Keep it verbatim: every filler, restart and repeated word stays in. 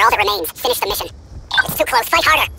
all that remains. Finish the mission. It's too close. Fight harder.